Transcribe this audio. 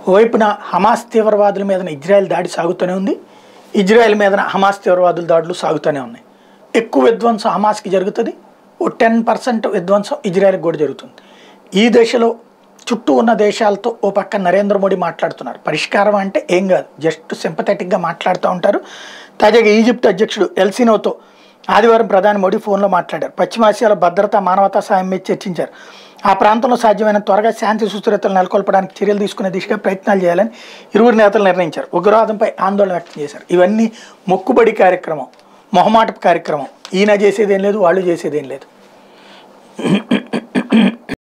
ఓవైపున Hamas తీవ్రవాదుల మీద Israel దాడి సాగుతూనే ఉంది, ఇజ్రాయెల్ మీద హమాస్ తీవ్రవాదుల దాడులు సాగుతూనే ఉన్నాయి. ఎక్కువ విధ్వంసం హమాస్కి జరుగుతుంది, ఓ 10% విధ్వంసం ఇజ్రాయెల్కి కూడా జరుగుతుంది. ఈ దశలో చుట్టూ ఉన్న దేశాలతో ఓ పక్క నరేంద్ర మోడీ మాట్లాడుతున్నారు. పరిష్కారం అంటే ఏం కాదు, జస్ట్ సింపథెటిక్గా మాట్లాడుతూ ఉంటారు. తాజాగా ఈజిప్ట్ అధ్యక్షుడు ఎల్సినోతో ఆదివారం ప్రధాని మోడీ ఫోన్లో మాట్లాడారు. పశ్చిమాసియాలో భద్రత, మానవతా సాయం మీద చర్చించారు. ఆ ప్రాంతంలో సాధ్యమైన త్వరగా శాంతి సుస్థిరతలు నెలకొల్పడానికి చర్యలు తీసుకునే దిశగా ప్రయత్నాలు చేయాలని ఇరువురు నేతలు నిర్ణయించారు. ఉగ్రవాదంపై ఆందోళన వ్యక్తం చేశారు. ఇవన్నీ మొక్కుబడి కార్యక్రమం, మొహమాటపు కార్యక్రమం. ఈయన చేసేదేం లేదు, వాళ్ళు చేసేదేం లేదు.